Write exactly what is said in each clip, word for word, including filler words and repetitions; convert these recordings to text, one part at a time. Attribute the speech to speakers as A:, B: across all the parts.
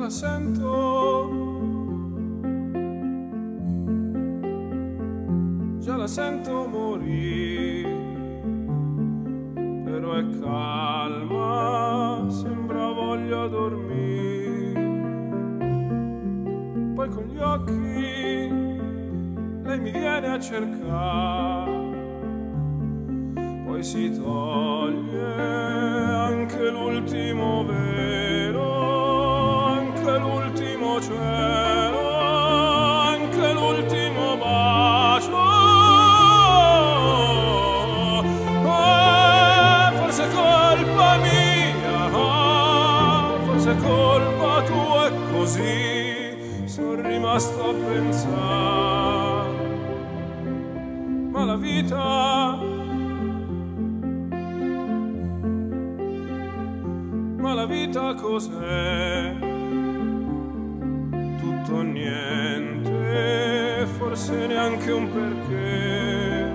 A: la sento, già la sento morire, però è calma, sembra voglia dormire. Poi con gli occhi lei mi viene a cercare, poi si toglie anche l'ultimo velo, anche l'ultimo cielo, anche l'ultimo bacio. Eh, forse è colpa mia, forse è colpa tua, è così, sono rimasto a pensare. Ma la vita, ma la vita cos'è? Tutto o niente, forse neanche un perché.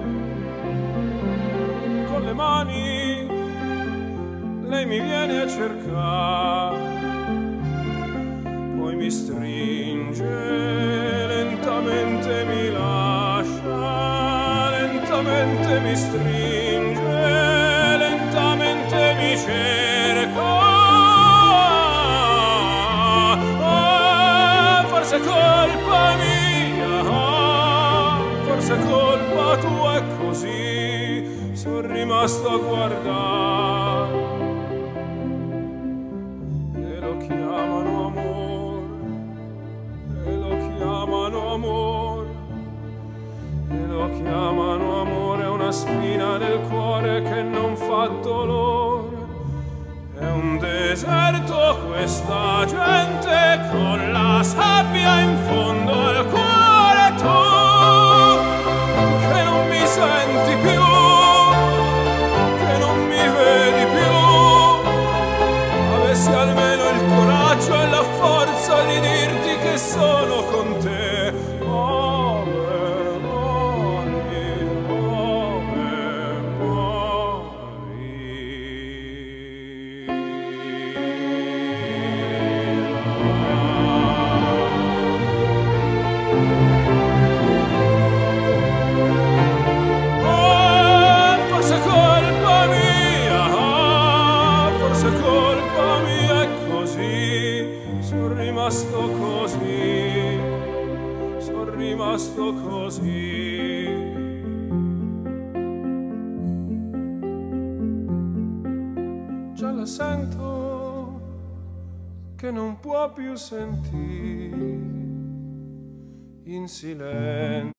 A: Con le mani lei mi viene a cercare, poi mi stringe, lentamente mi lascia, lentamente mi stringe, lentamente mi cerca. Forse è colpa mia, forse è colpa tua, è così, sono rimasto a guardare. E lo chiamano amore, e lo chiamano amore, e lo chiamano amore, una spina nel cuore che non fa dolore. È un deserto questa gente con la sabbia in fondo al cuore, tu che non mi senti più, che non mi vedi più. Avessi almeno il coraggio e la forza di dirti che sono con te. Oh, rimasto così, sono rimasto così. Già la sento che non può più sentire in silenzio.